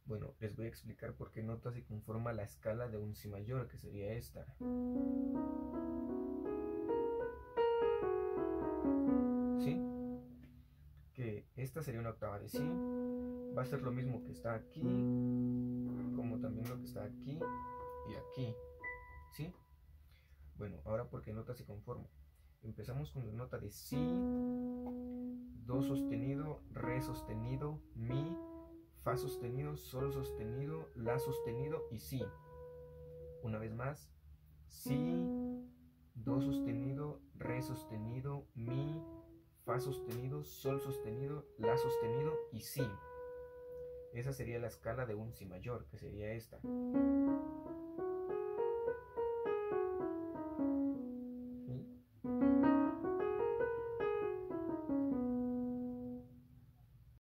Bueno, les voy a explicar por qué notas se conforma la escala de un si mayor, que sería esta. ¿Sí? Que esta sería una octava de si. Va a ser lo mismo que está aquí, como también lo que está aquí y aquí. ¿Sí? Bueno, ahora por qué nota se conforma. Empezamos con la nota de si, do sostenido, re sostenido, mi, fa sostenido, sol sostenido, la sostenido y si. Una vez más, si, do sostenido, re sostenido, mi, fa sostenido, sol sostenido, la sostenido y si. Esa sería la escala de un si mayor, que sería esta.